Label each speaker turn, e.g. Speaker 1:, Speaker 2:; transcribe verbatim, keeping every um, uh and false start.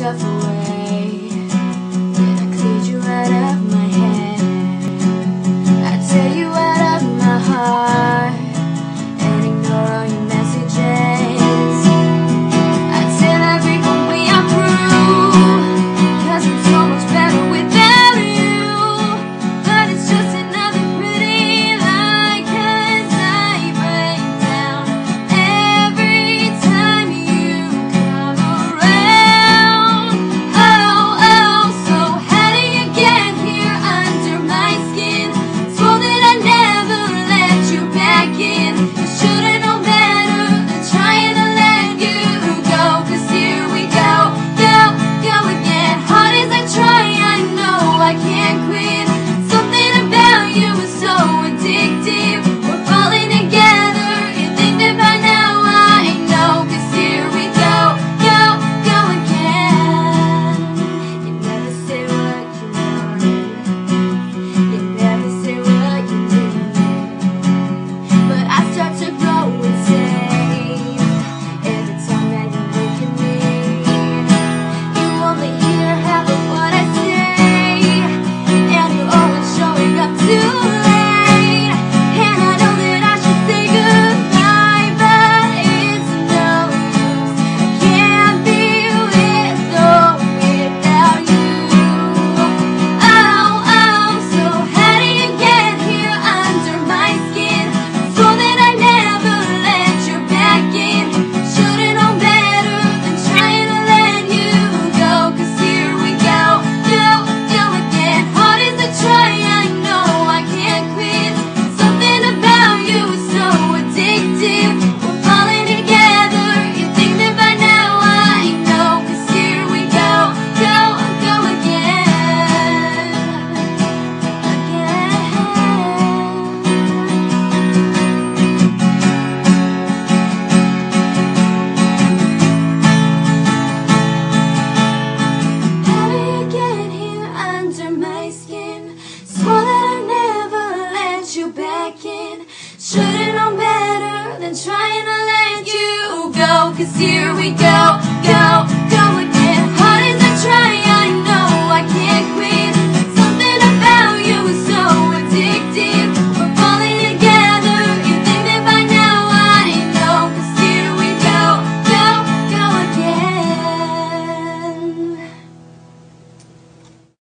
Speaker 1: yourself away. Then I cleared you out of my head. I tear you out of my heart and ignore all your messages. I tell everyone we are through, 'cause it's so much better without you. But it's just another pretty lie, 'cause I break down every time you come around. Oh, oh, so how do you get here under my skin? Swore that I'd never let you back in. You should've known better than trying to let you go. 'Cause here we go, go, go again. Hard as I try, I know I can't quit. Something about you is so addictive. We're falling together, you think that by now I know. 'Cause here we go, go, go again. You never say what you wanted, you never say what you needed, but I start to grow insane every time that you look at me. You only hear half of what I say, and you're always showing up too late. And I know that I should say goodbye, but it's no use. I can't be with or without you. Oh, oh, so how do you get here under my skin? Swore that I never let you back in. Should've known better than trying to let you go. 'Cause here we go, go, go again. Hard as I try, I know I can't quit. Something about you is so addictive. We're falling together, you think that by now I know. 'Cause here we go, go, go again, again. How do you get here under my skin? Swore that I never let you back in. Should've known better than trying to let you go. 'Cause here we go,